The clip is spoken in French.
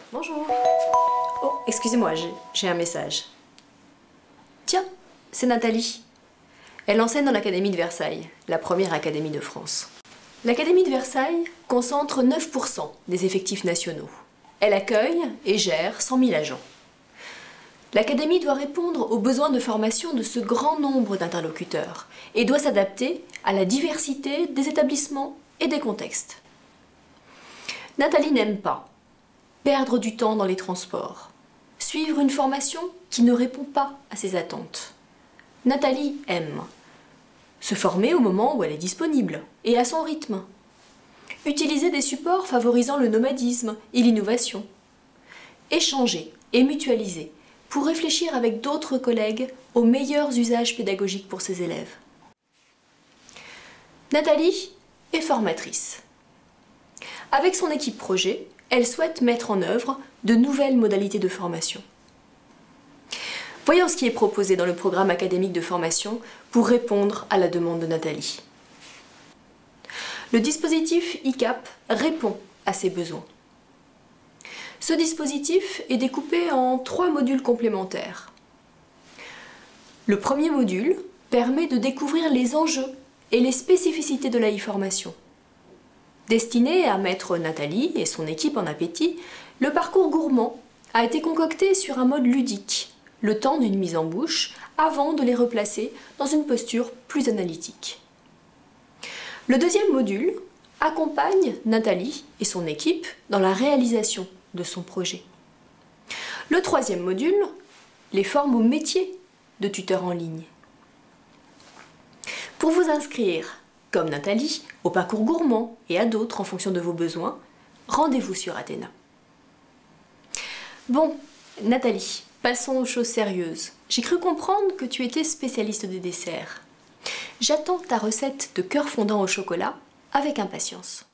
Bonjour. Oh, excusez-moi, j'ai un message. Tiens, c'est Nathalie. Elle enseigne dans l'Académie de Versailles, la première académie de France. L'Académie de Versailles concentre 9% des effectifs nationaux. Elle accueille et gère 100 000 agents. L'Académie doit répondre aux besoins de formation de ce grand nombre d'interlocuteurs et doit s'adapter à la diversité des établissements et des contextes. Nathalie n'aime pas perdre du temps dans les transports, suivre une formation qui ne répond pas à ses attentes. Nathalie aime se former au moment où elle est disponible et à son rythme, utiliser des supports favorisant le nomadisme et l'innovation, échanger et mutualiser pour réfléchir avec d'autres collègues aux meilleurs usages pédagogiques pour ses élèves. Nathalie est formatrice. Avec son équipe projet, elle souhaite mettre en œuvre de nouvelles modalités de formation. Voyons ce qui est proposé dans le programme académique de formation pour répondre à la demande de Nathalie. Le dispositif ICAP répond à ses besoins. Ce dispositif est découpé en 3 modules complémentaires. Le premier module permet de découvrir les enjeux et les spécificités de la e-formation. Destiné à mettre Nathalie et son équipe en appétit, le parcours gourmand a été concocté sur un mode ludique, le temps d'une mise en bouche, avant de les replacer dans une posture plus analytique. Le deuxième module accompagne Nathalie et son équipe dans la réalisation de son projet. Le troisième module les forme au métier de tuteur en ligne. Pour vous inscrire, comme Nathalie, au parcours gourmand et à d'autres en fonction de vos besoins, rendez-vous sur Athéna. Bon, Nathalie, passons aux choses sérieuses. J'ai cru comprendre que tu étais spécialiste des desserts. J'attends ta recette de cœur fondant au chocolat avec impatience.